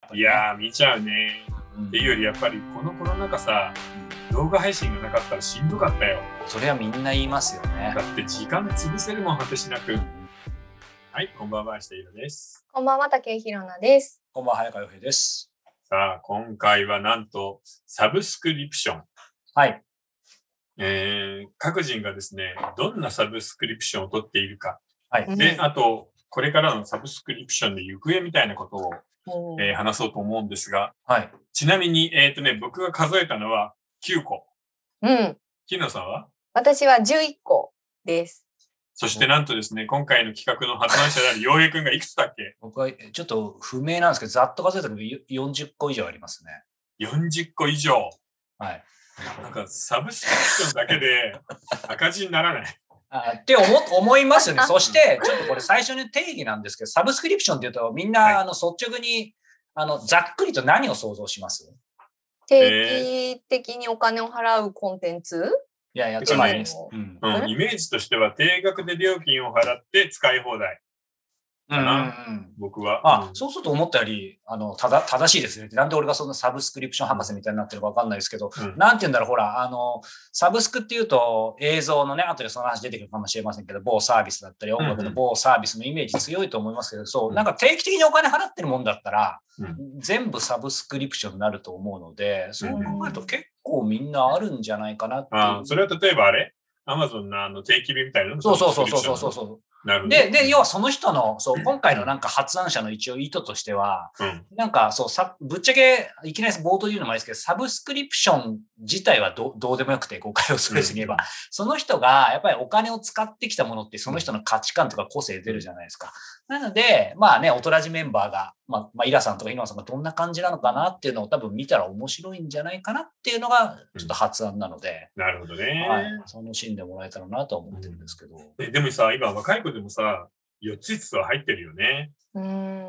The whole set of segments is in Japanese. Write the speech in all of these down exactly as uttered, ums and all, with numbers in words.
ぱり、ね、 いやー見ちゃうね、うん、っていうよりやっぱりこのコロナ禍さ、動画配信がなかったらしんどかったよ。 それはみんな言いますよね。 だって時間潰せるもん果てしなく。はい、こんばんは、下井です。 こんばんは、竹井ひろなです。 こんばんは、早川洋平です。 さあ、今回はなんとサブスクリプション。 はい。 えー、各人がですね、どんなサブスクリプションを取っているか。 はい。 で、あと、これからのサブスクリプションの行方みたいなことを、えー、話そうと思うんですが、 はい。 ちなみに、えっとね、僕が数えたのはきゅうこ。 うん。 木野さんは？ 私はじゅういっこです。 そしてなんとですね、今回の企画の発案者である洋平くんがいくつだっけ？ 僕はちょっと不明なんですけど、ざっと数えたけどよんじゅっこ以上ありますね。 よんじゅっこ以上。 はい。 なんかサブスクリプションだけで赤字にならない。 あって思、思いますよね。そして、ちょっとこれ最初に定義なんですけど、サブスクリプションって言うと、みんな、はい、あの率直にあのざっくりと何を想像します？ 定期的にお金を払うコンテンツ？ いやいや、つまり、 うんうん、イメージとしては定額で料金を払って使い放題かな、うんうん、僕は。 あ、うん、そうすると思ったより、あの、ただ、正しいですね。なんで俺がそんなサブスクリプション博士みたいになってるかわかんないですけど、うん、なんて言うんだろう、ほら、あの、サブスクっていうと映像のね、後でその話出てくるかもしれませんけど、某サービスだったり、音楽の某サービスのイメージ強いと思いますけど、そう、なんか定期的にお金払ってるもんだったら、うん、全部サブスクリプションになると思うので、そう考えると結構みんなあるんじゃないかなっていう。 あ、それは例えばあれアマゾンのあの定期便みたいなの？ そうそうそうそうそうそう。 なるほど。 で、で、要はその人の、そう、今回のなんか発案者の一応意図としては、うん、なんかそう、さ、ぶっちゃけ、いきなり冒頭で言うのもあれですけど、サブスクリプション自体はどどうでもよくて、誤解をするずに言えば、うん、その人がやっぱりお金を使ってきたものってその人の価値観とか個性出るじゃないですか。なので、まあね、オトラジメンバーが、まあ、まあ、イラさんとかヒノさんがどんな感じなのかなっていうのを多分見たら面白いんじゃないかなっていうのが、ちょっと発案なので。 うん、なるほどね。 はい。楽しんでもらえたらなとは思ってるんですけど。 うん、えでもさ、今若い子でもさ、よっついつつは入ってるよね。 うん。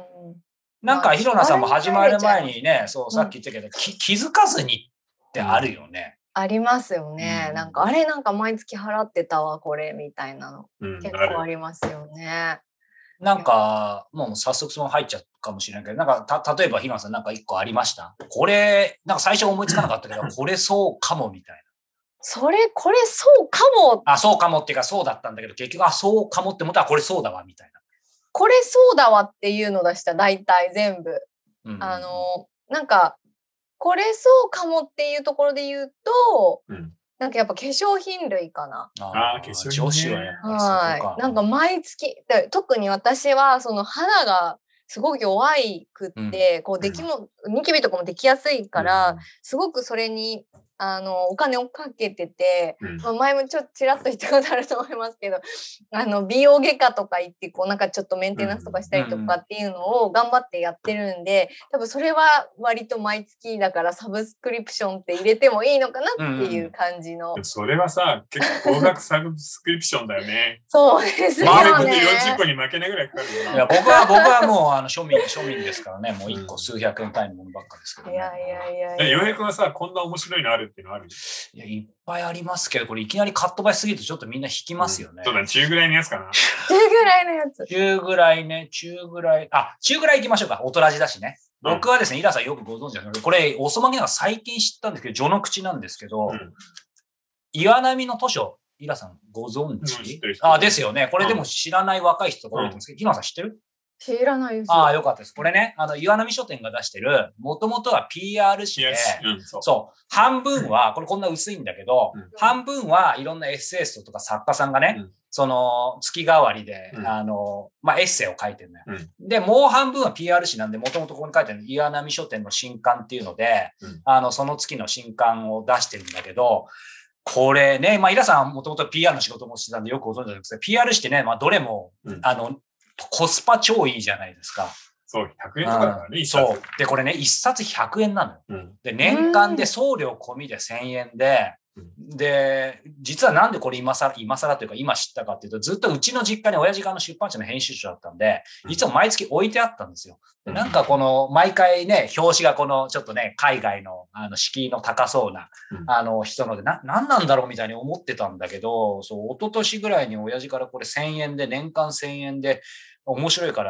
なんか、ひろなさんも始まる前にね、そう、さっき言ったけど、うん、き気づかずにってあるよね。 ありますよね。うん、なんか、あれなんか毎月払ってたわ、これ、みたいなの。うん、結構ありますよね。 なんか、もう早速その入っちゃうかもしれないけど、なんか、た、例えばひろなさんなんか一個ありました？これ、なんか最初思いつかなかったけど、これそうかもみたいな。 それ、これそうかも。 あ、そうかもっていうかそうだったんだけど、結局、あ、そうかもって思ったらこれそうだわ、みたいな。 これそうだわっていうの出した、大体全部。うんうんうん、あの、なんか、これそうかもっていうところで言うと、うん、なんかやっぱ化粧品類かな。 ああ、化粧品、ね。 女子はやっぱりそこか。 はい。なんか毎月、特に私はその肌がすごく弱くって、うん、こうできも、ニキビとかもできやすいから、うん、すごくそれに、あの、お金をかけてて、うんまあ、前もちょっとちらっと言ったことあると思いますけど、あの、美容外科とか行って、こうなんかちょっとメンテナンスとかしたりとかっていうのを頑張ってやってるんで、多分それは割と毎月だからサブスクリプションって入れてもいいのかなっていう感じの。 うん、それはさ、結構高額サブスクリプションだよね。 そうですよね。 まあ、よんじゅっこに負けないぐらいかかるよな。 いや、僕は、僕はもう、あの、庶民、庶民ですからね、もう一個数百円単位のものばっかですけど、ね。 いやいやいやいや。 洋平君はさ、こんな面白いのあるっていうのある？ いや、いっぱいありますけど、これいきなりカットバイすぎるとちょっとみんな引きますよね。 うん、そうだね、中ぐらいのやつかな。 中ぐらいのやつ。 中ぐらいね、中ぐらい、あ、中ぐらい行きましょうか。おとらじだしね。僕はですね、イラさんよくご存知だけど、これ、おそまげなが最近知ったんですけど、序の口なんですけど、うん、岩波の図書、イラさんご存知？うん、あ、ですよね。これでも知らない若い人が多いと思うんですけど、ヒロさん知ってる？ 知らないです。 ああ、よかったです。これね、あの、岩波書店が出してる、もともとは ピーアール 誌で、うん、そう、そう、半分は、これこんな薄いんだけど、うん、半分はいろんなエッセイストとか作家さんがね、うん、その、月替わりで、うん、あの、まあ、エッセイを書いてるのよ。うん、で、もう半分は ピーアール 誌なんで、もともとここに書いてる岩波書店の新刊っていうので、うん、あの、その月の新刊を出してるんだけど、これね、まあ、イラさんもともと ピーアール の仕事もしてたんでよくご存知なんですけど、ピーアール 誌ってね、まあ、どれも、うん、あの、コスパ超いいじゃないですか。 そう、ひゃくえんとかだからね、 一冊。そう。で、これね、一冊ひゃくえんなのよ。うん、で、年間で送料込みでせんえんで、うん、で、実はなんでこれ今更、今更というか今知ったかっていうと、ずっとうちの実家に親父がの出版社の編集長だったんで、実は毎月置いてあったんですよ。でなんかこの、毎回ね、表紙がこの、ちょっとね、海外の、あの、敷居の高そうな、あの、人ので、な、なんなんだろうみたいに思ってたんだけど、そう、一昨年ぐらいに親父からこれせんえんで、年間せんえんで、面白いから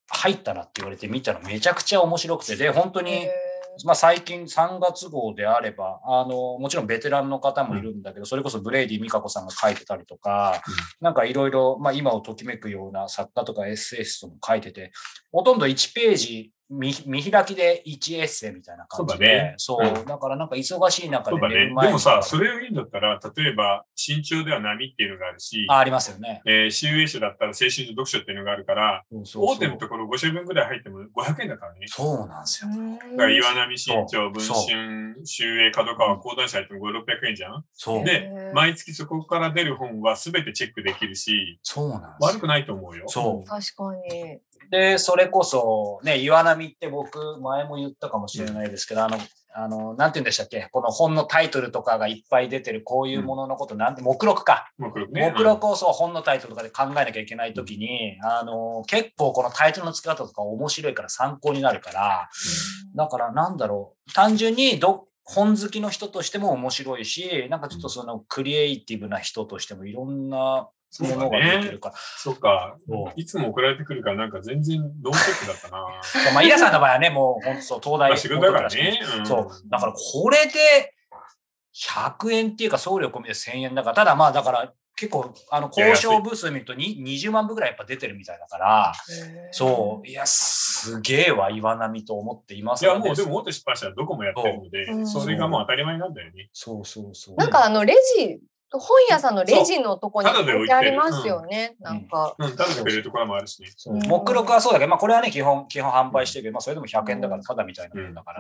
入ったなって言われて見たらめちゃくちゃ面白くて、で、本当に、まあ最近さんがつ号であれば、あの、もちろんベテランの方もいるんだけど、それこそブレイディ・ミカコさんが書いてたりとか、なんかいろいろ、まあ今をときめくような作家とかエッセイストも書いてて、ほとんどいちページ、見, 見開きでいちエッセイみたいな感じで。そうだね。そう。だからなんか忙しい中で寝る前に。そうだね。でもさ、それを言うんだったら、例えば、新潮では波っていうのがあるし。 あ、ありますよね。 えー、集英書だったら青春の読書っていうのがあるから、そうそうそう、大手のところご書分ぐらい入ってもごひゃくえんだからね。 そうなんですよ。 だから岩波新潮、文春、集英、角川、講談社入ってもごひゃく、ろっぴゃくえんじゃん。そう。で、毎月そこから出る本は全てチェックできるし、 そうなんです。 悪くないと思うよ。 そう。 確かに。 で、それこそ、ね、岩波って僕、前も言ったかもしれないですけど、うん、あの、あの、なんて言うんでしたっけ、この本のタイトルとかがいっぱい出てる、こういうもののこと、なんて、目録か。 目録ね。 目録をそう、本のタイトルとかで考えなきゃいけないときに、うん、あの、結構このタイトルの付け方とか面白いから参考になるから、うん、だからなんだろう、単純にど、本好きの人としても面白いし、なんかちょっとそのクリエイティブな人としてもいろんな、ものができるから。 そっか。いつも送られてくるからなんか全然ノーチェックだったな。 そう、まあ、イラさんの場合はね、もう本当そう、東大。 まあ、仕事だからね、 うん。そう。だからこれでひゃくえんっていうか送料込みでせんえんだから、ただまあだから結構、あの、交渉部数見るとににじゅうまんぶぐらいやっぱ出てるみたいだから、そう、いや、すげえわ、岩波と思っています、 ね。いや、もうでも大手出版社はどこもやってるので、そ, それがもう当たり前なんだよね。 そうそうそう。 なんかあの、レジ、本屋さんのレジのとこに置いてありますよね。なんか。 うん、ただで売れるところもあるしね。 目録はそうだけど、まあこれはね、基本、基本販売してるけど、まあそれでもひゃくえんだからただみたいなもんだから、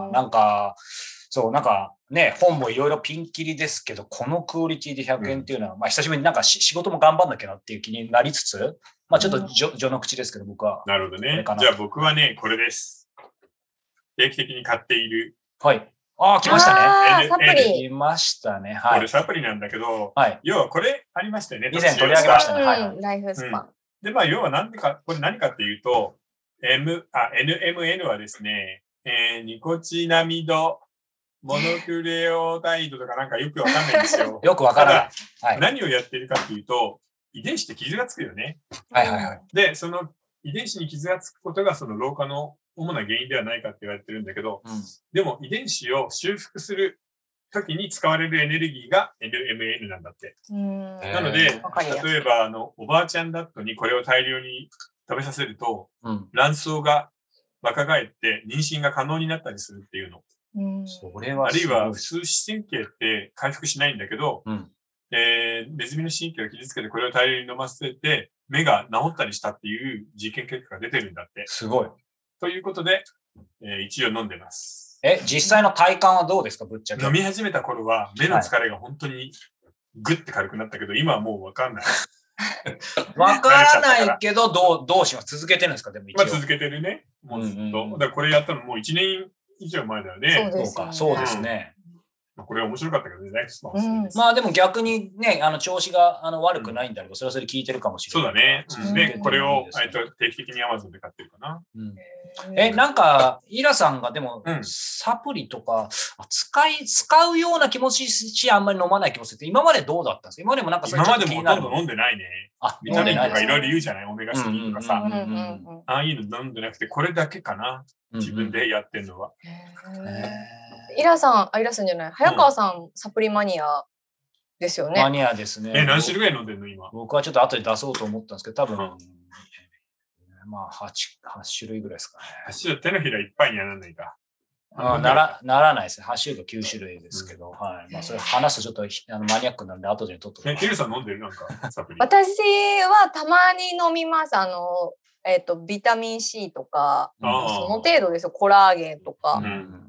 なんか、そう、なんかね、本もいろいろピンキリですけど、このクオリティでひゃくえんっていうのは、まあ久しぶりになんか仕事も頑張んなきゃなっていう気になりつつ、まあちょっと序の口ですけど、僕は。 なるほどね。じゃあ僕はね、これです。定期的に買っている。 はい。ああ、来ましたね。 サプリ。 来ましたね。はい。 これサプリなんだけど、 はい、 要はこれありましたよね。 以前取り上げましたね。はい、はい。 ライフスパン。 で、まあ、要は何でか、これ何かっていうと、M、あ、エヌエムエヌ はですね、えー、ニコチナミド、モノクレオタイドとかなんかよくわかんないんですよ。 よくわからない。 はい、何をやってるかっていうと、遺伝子って傷がつくよね。 はいはいはい。 で、その遺伝子に傷がつくことがその老化の主な原因ではないかって言われてるんだけど、うん、でも遺伝子を修復する時に使われるエネルギーが エヌエムエヌ なんだって。 うんなので、例えばあのおばあちゃんラットにこれを大量に食べさせると、うん、卵巣が若返って妊娠が可能になったりするっていうの。 うん、 それはあるいは普通視神経って回復しないんだけど、うんえー、ネズミの神経を傷つけてこれを大量に飲ませて目が治ったりしたっていう実験結果が出てるんだって。 すごい。 ということで、えー、一応飲んでます。 え、実際の体感はどうですか、ぶっちゃけ。 飲み始めた頃は目の疲れが本当にグッて軽くなったけど、はい、今はもうわかんない。 わからないけど、どう、どうします？続けてるんですか？でも一応。 まあ続けてるね。もうずっと。うんうん、だからこれやったのもういちねん以上前だよね。 そうですね。 そうか、そうですね。 うん、これ面白かったけどね、ライフスパン、 うん、まあでも逆にね、あの調子があの悪くないんだけど、それはそれ聞いてるかもしれない。 そうだね。で、これを定期的に Amazon で買ってるかな。 うんえ、なんか、イラさんがでも、うん、サプリとか、使い、使うような気持ちし、あんまり飲まない気持ちって、今までどうだったんですか？今までもなんかそれちょっと気になる。今までもほとんど飲んでないね。あ、ビタミンとかいろいろ言うじゃない？オメガスリーとかさ。ああいうの飲んでなくて、これだけかな。自分でやってんのは。 イラさん、あ、イラさんじゃない。早川さん、うん、サプリマニアですよね。 マニアですね。 え、何種類ぐらい飲んでんの今？ 僕はちょっと後で出そうと思ったんですけど、多分、うんまあ8、はち種類ぐらいですかね。 はち種類、手のひらいっぱいにはならないか。 あなら、ならないですね。はち種類かきゅう種類ですけど、うん、はい。まあ、それ話すとちょっとあのマニアックなんで、後で取っとく。 え、テルさん飲んでるなんか、サプリ。 私はたまに飲みます。あの、えっと、ビタミン C とか、その程度ですよ。コラーゲンとか。うん、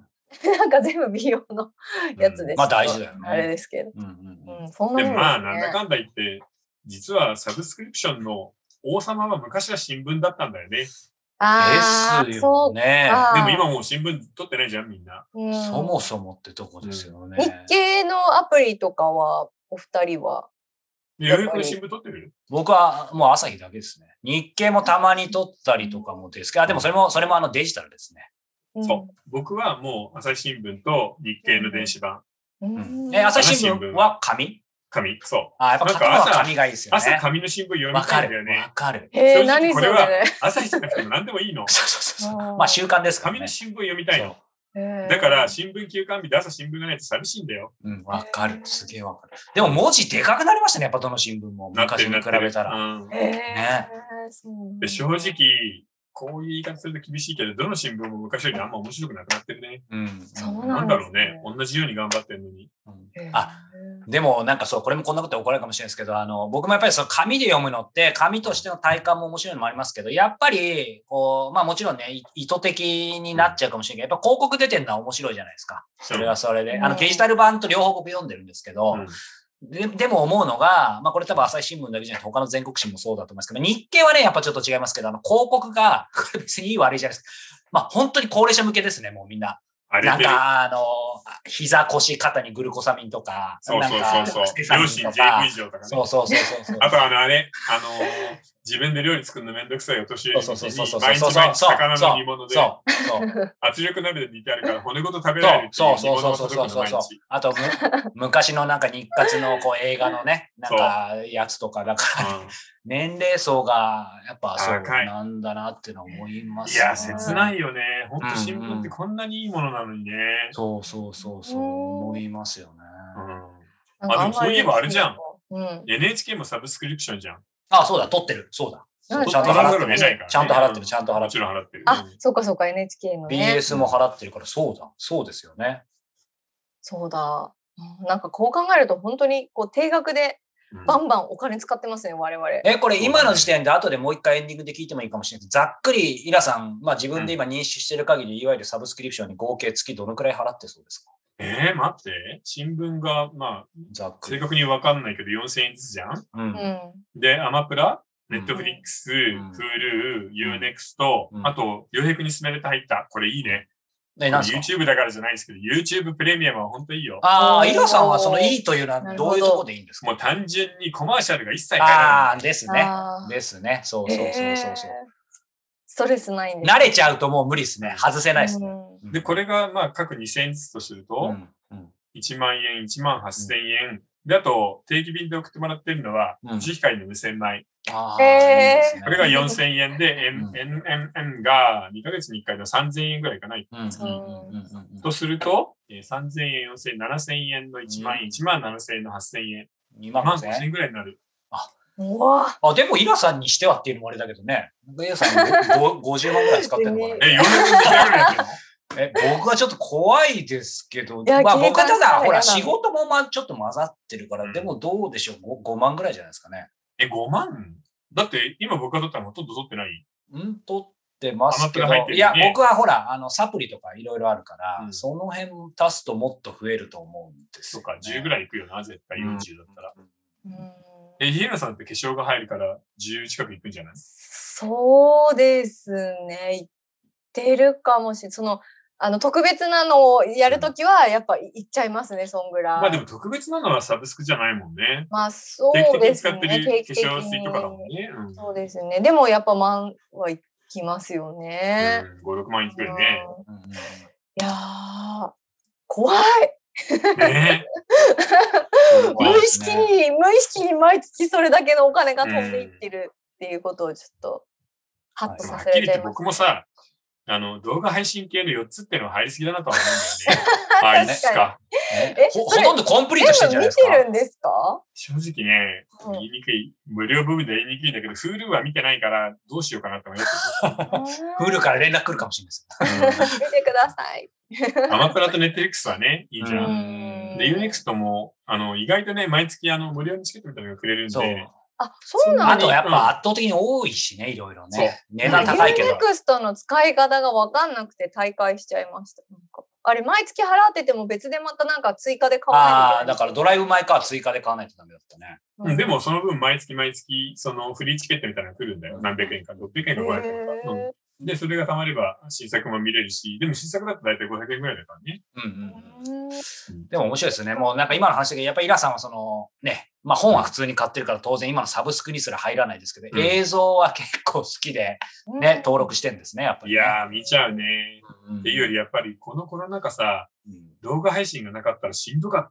なんか全部美容のやつです、うん。 まあ大事だよね。 あれですけど。うんうんうん、そんなもんですね。でもまあ、なんだかんだ言って、実はサブスクリプションの王様は昔は新聞だったんだよね。 ああ、 ですよね。 でも今もう新聞取ってないじゃん、みんな。 うん、そもそもってとこですよね。 日経のアプリとかは、お二人はやるく新聞取ってる？ 僕はもう朝日だけですね。日経もたまに取ったりとかもですけど、でもそれも、それもあのデジタルですね。 うん、そう。僕はもう朝日新聞と日経の電子版。 うんうん、 え、朝日新聞は紙？ 紙、そう。 あ、やっぱ書くのは紙がいいですよね。 朝紙の新聞読みたいんだよね。 わかる。 えー、何それ。 これは朝日じゃなくても何でもいいの。 そうそうそう。まあ習慣ですからね。 紙の新聞読みたいの。だから、新聞休刊日で朝新聞がないと寂しいんだよ。 うん、わかる。すげえわかる。でも文字でかくなりましたね、やっぱどの新聞も。昔に比べたら。うん、 ね。 で、正直、こういう言い方すると厳しいけど、どの新聞も昔よりあんま面白くなくなってるね。 うん。そうなんだろうね。同じように頑張ってるのに。 うん、あ、でもなんかそう、これもこんなこと怒られるかもしれないですけど、あの、僕もやっぱりその紙で読むのって、紙としての体感も面白いのもありますけど、やっぱり、こう、まあもちろんね、意図的になっちゃうかもしれないけど、やっぱ広告出てるのは面白いじゃないですか。それはそれで。あの、デジタル版と両方僕読んでるんですけど、うんで, でも思うのが、まあこれ多分朝日新聞だけじゃなくて他の全国紙もそうだと思いますけど、日経はね、やっぱちょっと違いますけど、あの広告が、これ別にいい悪いじゃないですか。まあ本当に高齢者向けですね、もうみんな。なんか、あの、膝、腰、肩にグルコサミンとか、 そうそうそうそう。両親 ジェイブイ 以上とかね。 そうそうそうそう。 あとあの、あれ、あのー、自分で料理作るのめんどくさいお年寄りに毎日毎日魚の煮物で、圧力鍋で煮てあるから骨ごと食べられるっていう煮物を届くの毎日。 あと、昔のなんか日活のこう映画のね、なんかやつとか、だから、年齢層がやっぱそうなんだなっていうのは思いますね。 いや、切ないよね。本当新聞ってこんなにいいものなのにね。 そうそうそうそう、思いますよね。 うん、あ、でもそういえばあれじゃん。うん、エヌエイチケー もサブスクリプションじゃん。 あ、そうだ、撮ってる。そうだ。ちゃんと払ってる。ちゃんと払ってる、ちゃんと払ってる。 もちろん払ってる。 あ、そうかそうか、エヌエイチケー のね。 ビーエス も払ってるから、そうだ。そうですよね。 そうだ。なんかこう考えると本当にこう定額でバンバンお金使ってますね、我々。 え、これ今の時点で後でもう一回エンディングで聞いてもいいかもしれないけど、ざっくり、イラさん、まあ自分で今認識してる限り、いわゆるサブスクリプションに合計月どのくらい払ってそうですか？ えー、待って。新聞が、まあ、ざっくり正確にわかんないけどよんせんえんずつじゃん、うん、で、アマプラ、ネットフリックス、うん、Hulu、ユーネクスト、あと、洋平君に勧めて入った。これいいね。ね、YouTube だからじゃないですけど、YouTube プレミアムは本当いいよ。 ああ、イラさんはそのいいというのはどういうところでいいんですか？ もう単純にコマーシャルが一切入らない。ああ、ですね。ですね。そうそうそうそうそう。 ストレスないんです。 慣れちゃうともう無理ですね。外せないですね。 で、これがまあ各にせんえんずつとすると、うんうん、いちまんえん、いちまんはっせんえん。うん、で、あと、定期便で送ってもらってるのは、コシヒカリの無洗米。ああ、えー、これがよんせんえんで、エヌエムエム がにかげつにいっかいのさんぜんえんぐらいかな。とすると、さんぜんえん、よんせんえん、ななせんえんのいちまんえん、いちまんななせんえんのはっせんえん。にまんごせんえんぐらいになる。 ああ、でも、イラさんにしてはっていうのもあれだけどね。イラさんごじゅうまんぐらい使ってるのかな。 え、よんじゅうまんぐらいやってるの？ え、僕はちょっと怖いですけど、まあ僕はただ、ほら、仕事もま、ちょっと混ざってるから、うん、でもどうでしょう、ごまんぐらいじゃないですかね。 え、ごまん？だって、今僕が取ったのほとんど取ってない？ うん、取ってますけど、ね、いや、僕はほら、あの、サプリとかいろいろあるから、うん、その辺足すともっと増えると思うんですよ、ね。 そうか、じゅうぐらいいくよな、絶対よんじゅうだったら。うんうん、え、ヒエナさんって化粧が入るからじゅう近くいくんじゃない？ そうですね。いってるかもしれない。その、あの、特別なのをやるときは、やっぱいっちゃいますね、そんぐらい。 まあでも特別なのはサブスクじゃないもんね。 まあそうですね。 定期的に使ってる化粧水とかだもんね。 うん、そうですね。でもやっぱ万はいきますよね。 うん、ご、ろくまんいくよね。 うん、いやー、怖い。ね、無意識に、無意識に毎月それだけのお金が飛んでいってるっていうことをちょっと、ハッとさせられちゃいます、ね。 僕もさ、あの、動画配信系のよっつっていうのは入りすぎだなとは思うんだよね。はい、ですか。 えほ、ほとんどコンプリートしてるんじゃないですか。 見てるんですか？ 正直ね、言いにくい。無料部分で言いにくいんだけど、Hulu は見てないからどうしようかなと思います。 Hulu から連絡来るかもしれないです。 見てください。 アマプラと Netflix はね、いいじゃん。で、ユーネクストも、あの、意外とね、毎月あの、無料にチケットみたいなのがくれるんで、 あ、そうなんだ。あとやっぱ圧倒的に多いしね、いろいろね。値段高いけど。 ユーネクストの使い方がわかんなくて退会しちゃいました。なんかあれ、毎月払ってても別でまたなんか追加で買わないといけない。 ああ、だからドライブ前か追加で買わないとダメだったね。 うん、でもその分毎月毎月、そのフリーチケットみたいなのが来るんだよ。何百円か、ろっぴゃくえんかごひゃくえんか。うんで、それが貯まれば新作も見れるし、でも新作だと大体ごひゃくえんぐらいだからね。 うんうんうん。でも面白いですね。もうなんか今の話だけど、やっぱりイラさんはそのね、まあ本は普通に買ってるから当然今のサブスクにすら入らないですけど、うん、映像は結構好きでね、登録してるんですね、やっぱり、ね。 いやー、見ちゃうね。うん、っていうよりやっぱりこのコロナ禍さ、うん、動画配信がなかったらしんどかったよ。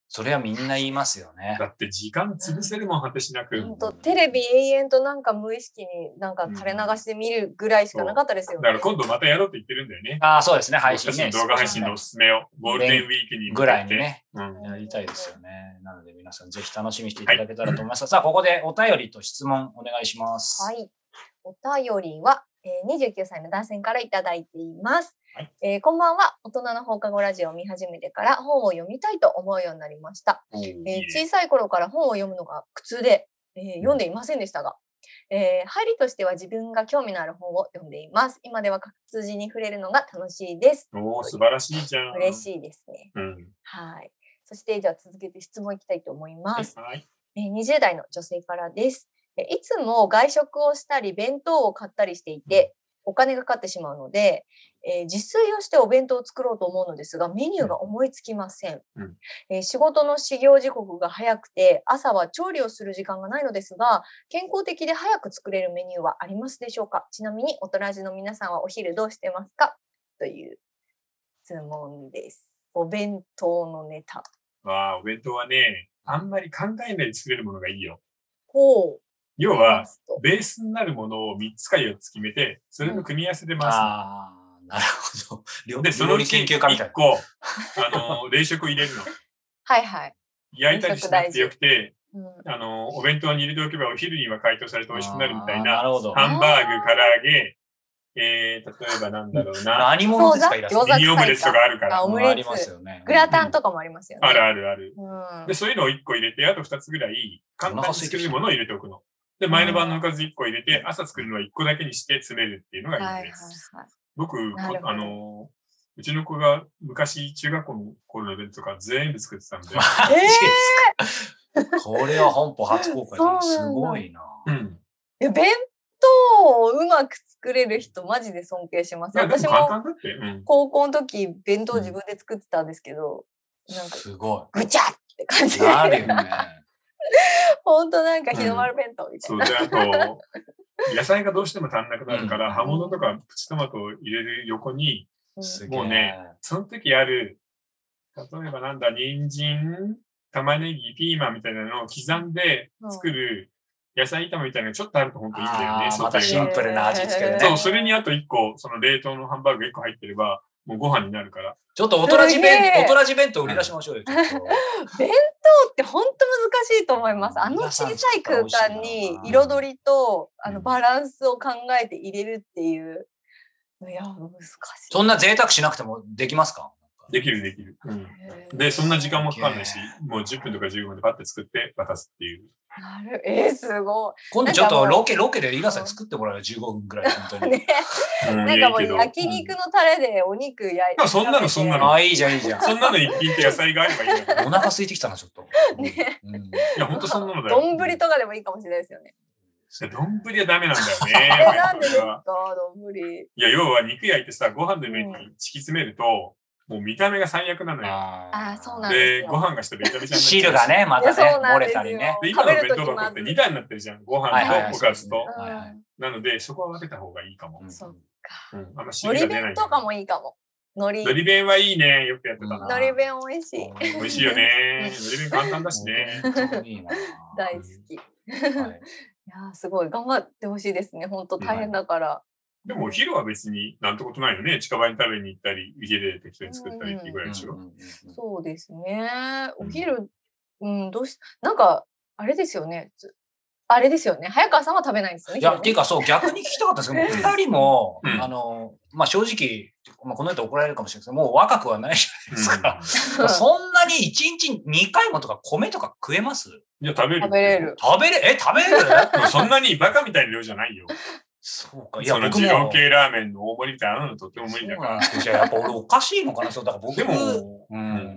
それはみんな言いますよね。 だって時間潰せるもん果てしなく。 本当テレビ永遠となんか無意識になんか垂れ流して見るぐらいしかなかったですよね。 だから今度またやろうって言ってるんだよね。 ああ、そうですね。配信ね。 動画配信のおすすめをゴールデンウィークにぐらいにね、うん、やりたいですよね。なので皆さんぜひ楽しみにしていただけたらと思います。はい、さあ、ここでお便りと質問お願いします。 はい。お便りは、えー、にじゅうきゅうさいの男性からいただいています。はい、えー、こんばんは。大人の放課後ラジオを見始めてから本を読みたいと思うようになりました。えー、小さい頃から本を読むのが苦痛で、えー、読んでいませんでしたが、えー、入りとしては自分が興味のある本を読んでいます。今では活字に触れるのが楽しいです。 おー、素晴らしいじゃん。 嬉しいですね。 うん、 はい。そしてじゃあ続けて質問いきたいと思います。 はい、 えー、にじゅう代の女性からです。いつも外食をしたり弁当を買ったりしていてお金がかかってしまうので、えー、自炊をしてお弁当を作ろうと思うのですがメニューが思いつきません、 うんえー、仕事の始業時刻が早くて朝は調理をする時間がないのですが健康的で早く作れるメニューはありますでしょうか。ちなみにおとらじの皆さんはお昼どうしてますかという質問です。お弁当のネタ。 わあ、お弁当はねあんまり考えないで作れるものがいいよ。 ほう。 要は、ベースになるものをみっつかよっつ決めて、それの組み合わせで回す、うん。 ああ、なるほど。 料理研究家みたいな。いっこ、あの、冷食入れるの。 はいはい。 焼いたりしなくてよくて、うん、あの、お弁当に入れておけばお昼には解凍されて美味しくなるみたいな。なるほど。ハンバーグ、唐揚げ、えー、例えばなんだろうな。 何者ですか、いらっしゃる。 ミニオムレツとかあるから。 あ、オムレツ。グラタンとかもありますよね。 あるあるある。で、そういうのをいっこ入れて、あとふたつぐらい、簡単に作れるものを入れておくの。で、前の晩のおかずいっこ入れて、朝作るのはいっこだけにして詰めるっていうのがいいです。はいはいはい、僕、あの、うちの子が昔中学校の頃の弁当とか全部作ってたんで。 えー、 これは本邦初公開ですごいな。 うん。いや、弁当をうまく作れる人マジで尊敬します。私も高校の時弁当自分で作ってたんですけど、 うん、なんかすごい。ぐちゃって感じで。 なるよね。 ほんとなんか日の丸弁当みたいな。 うん、そうで、あと、野菜がどうしても足んなくなるから、うん、葉物とかプチトマトを入れる横に、うん、もうね、その時ある、例えばなんだ、人参、玉ねぎ、ピーマンみたいなのを刻んで作る野菜炒めみたいなのがちょっとあると本当いいんだよね。 またシンプルな味付けでね。 そう、それにあといっこ、その冷凍のハンバーグいっこ入ってれば、もうご飯になるから。 ちょっとおとらじ弁、おとらじ弁当売り出しましょうよ。ちょっと弁当って本当難しいと思います。あの小さい空間に彩りとあのバランスを考えて入れるっていう。いや、難しい。 そんな贅沢しなくてもできますか？ できるできる。うん、で、そんな時間もかかんないし、もうじゅっぷんとかじゅうごふんでパッて作って渡すっていう。 なるえー、すごい。 今度ちょっとロケ、ロケでイラさん作ってもらうよ、じゅうごふんぐらい、本当に。 ね、なんかもう焼肉のタレでお肉焼いて。 そんなの、そんなの。 あ、いいじゃん、いいじゃん。 そんなの一品って野菜があればいいんだから。 お腹空いてきたな、ちょっと。 ね。 うん、いや、本当そんなのだよ。 丼とかでもいいかもしれないですよね。 丼はダメなんだよね。え、なんでですか、丼。 いや、要は肉焼いてさ、ご飯の上に敷き詰めると、もう見た目が最悪なのよ。 ああ、そうなんですよ。 で、ご飯がしてべちゃべちゃになって汁がね、またね、漏れたりね。 で、今の弁当箱ってに段になってるじゃん。ご飯とおかずと。なので、そこは分けた方がいいかも。 そっか。 うん。あんま汁が出ない。海苔弁とかもいいかも。海苔。 海苔弁はいいね。よくやってたな。 海苔弁美味しい。 美味しいよね。海苔弁簡単だしね。 大好き。いや、すごい。頑張ってほしいですね。本当大変だから。 でもお昼は別になんてことないよね。近場に食べに行ったり、家で適当に作ったりっていうぐらいでしょ。 そうですね。お昼、うん、うん、どうし、なんか、あれですよね。あれですよね。早川さんは食べないんですよね。 いや、っていうかそう、逆に聞きたかったんですけど、二人も、うん、あの、まあ、正直、まあ、この人怒られるかもしれないですけど、もう若くはないじゃないですか。うん、そんなに一日にかいもとか米とか食えます？ いや、食べる。 食べれる。 食べれ、え、食べれるそんなにバカみたいな量じゃないよ。 そうか。 いや、その二郎系ラーメンの大盛りみたいなのとっても無理だから。 じゃあやっぱ俺おかしいのかな。そうだから僕でも、 うん、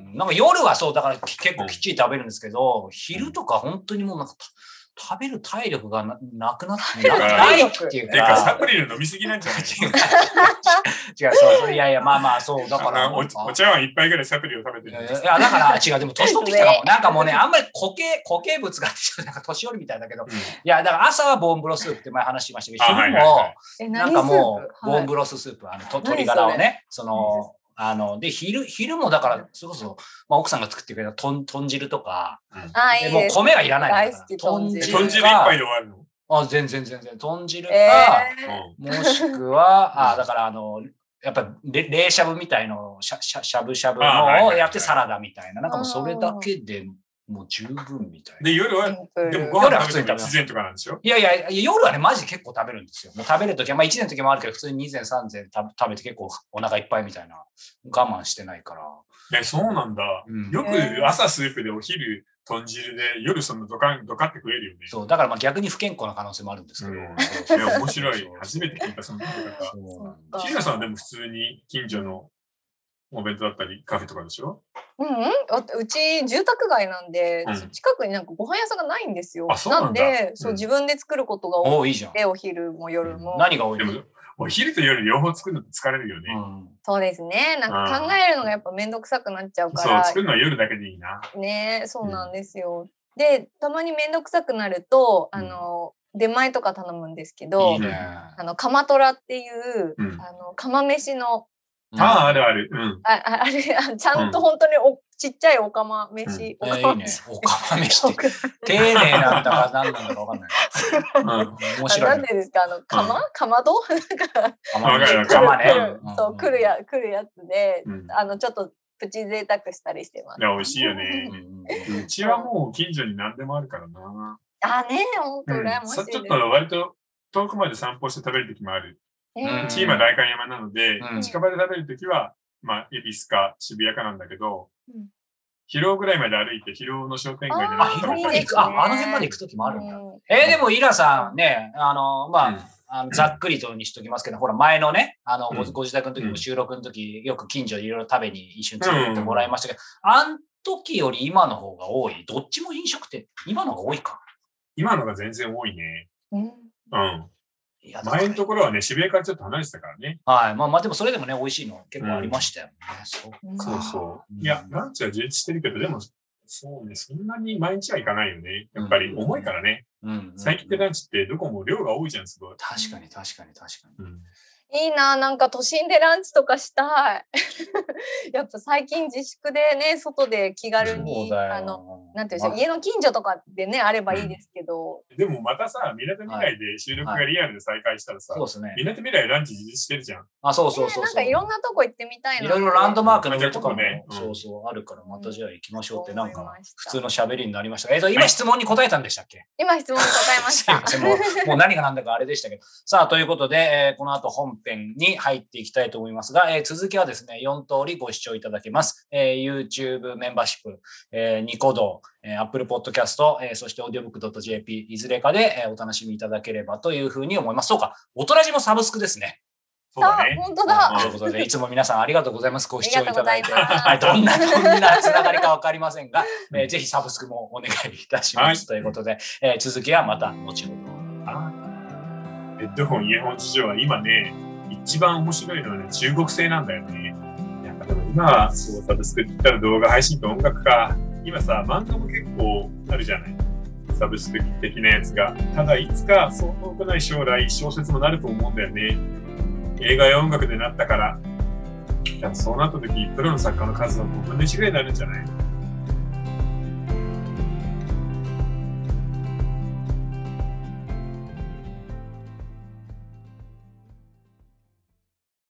なんか夜はそうだから結構きっちり食べるんですけど、昼とか本当にもうなんか食べる体力が な, なくなってないっていうか。 てかサプリの飲みすぎなんじゃない？ 違う。違う、そうそう。いやいや、まあまあそう。だからお。お茶碗一杯ぐらいサプリを食べてる。 いや、だから違う。でも年取ってきたかも。なんかもうね、あんまり固形、固形物があって、なんか年寄りみたいだけど。うん、いや、だから朝はボーンブロスープって前話しましたけど、昼も、なんかもう、ボーンブロススープ、あの、鶏ガラをね、その、 あの、で、昼、昼もだから、それこそ、まあ、奥さんが作ってくれた豚豚汁とか、 うん、あでもう米はいらないから。 豚汁。 豚汁一杯で終わるの？ あ、全然全然。豚汁か、えー、もしくは、あ、だからあの、やっぱり冷しゃぶみたいのをしゃしゃしゃぶしゃぶのをやってサラダみたいな。なんかもうそれだけでもう十分みたいな。 で、夜は、でもご飯食べるとき自然とかなんですよ。 いやいや、夜はね、マジ結構食べるんですよ。もう食べるときは、まあ一膳のときもあるけど、普通に二膳三膳食べて結構お腹いっぱいみたいな。我慢してないから。 え、そうなんだ。うん、よく朝スープでお昼豚汁で夜そのドカンドカって食えるよね。 そう、だからまあ逆に不健康な可能性もあるんですけど。うん、 いや、面白い。初めて聞いたその食べ方。シーナさんはでも普通に近所のお弁当だったりカフェとかでしょ？ うん、うん、うち住宅街なんで、うん、近くになんかご飯屋さんがないんですよ。 あ、そうなんだ。 なんで、そう、うん、自分で作ることが多いで、お昼も夜も。 何が多いの？ お昼と夜両方作るのって疲れるよね。うん、 そうですね。なんか考えるのがやっぱめんどくさくなっちゃうから。 そう、作るのは夜だけでいいな。 ね、そうなんですよ。うん、で、たまにめんどくさくなると、あの、うん、出前とか頼むんですけど、いいね、あの、釜トラっていう、うん、あの、釜飯の、 ああ、あるある。うん。 あ、あれ、ちゃんと本当にお、ちっちゃいお釜飯。 お釜飯。お釜飯って。丁寧なんだか何なんだかわかんない。面白い。 なんでですかあの、釜かまどなんか、 釜ね。 そう、来るや、来るやつで、あの、ちょっとプチ贅沢したりしてます。 いや、美味しいよね。うちはもう近所に何でもあるからな。 あ、ね、ほんと羨ましいです。 ちょっと割と遠くまで散歩して食べるときもある。うち今代官山なので、近場で食べるときは、まあ、恵比寿か渋谷かなんだけど、広尾ぐらいまで歩いて、広尾の商店街であ、広尾まで行く、あ、あの辺まで行くときもあるんだ。えー、でも、イラさんね、あの、まあ、あのざっくりとにしときますけど、ほら、前のね、あの、ご自宅の時も収録の時、よく近所でいろいろ食べに一緒に連れてってもらいましたけど、あん時より今の方が多い。どっちも飲食店、今の方が多いか。 今のが全然多いね。うん。うん前のところはね、渋谷からちょっと離れてたからね。 はい。まあまあでもそれでもね、美味しいの結構ありましたよね。 うん、そうそう。いや、ランチは充実してるけど、でも、そうね、そんなに毎日はいかないよね。やっぱり重いからね。うんうんうん、最近ってランチってどこも量が多いじゃん、すごい。 確かに確かに確かに。うんいいな、なんか都心でランチとかしたい。やっぱ最近自粛でね、外で気軽に、あの、なんていうんでしょう、家の近所とかでね、あればいいですけど。 うん、でもまたさ、みなとみらいで収録がリアルで再開したらさ、 そうですね。 みなとみらいランチ自立してるじゃん。 あ、そうそうそうそう、 ね。なんかいろんなとこ行ってみたいな。 いろいろランドマークの上とかもね、うん、そうそうあるから、またじゃあ行きましょうって、なんか普通の喋りになりました。えっと、今質問に答えたんでしたっけ？ 今質問に答えました。 もう、もう何が何だかあれでしたけど。さあ、ということで、えー、この後本編に入ってっていきたいと思いますが、えー、続きはですね、よん通りご視聴いただけます。えー、YouTube メンバーシップ、えー、ニコ動、えー、Apple Podcast、えー、そして オーディオブックドットジェーピー いずれかで、えー、お楽しみいただければというふうに思います。そうか、オトラジもサブスクですね。 そうだね。 本当だ。 ということで、いつも皆さんありがとうございます。ご視聴いただいて。はい、どんな、どんなつながりかわかりませんが、えー、ぜひサブスクもお願いいたします。はい、ということで、えー、続きはまた後ほど。 ヘッドホン、イヤホン事情は今ね、一番面白いのはね、中国製なんだよね。やっぱでも今は、そう、サブスクって言ったら動画配信と音楽か。今さ、漫画も結構あるじゃない。サブスク的なやつが。ただ、いつか、そう遠くない将来、小説もなると思うんだよね。映画や音楽でなったから。そうなった時、プロの作家の数はごぶんのいちぐらいになるんじゃない？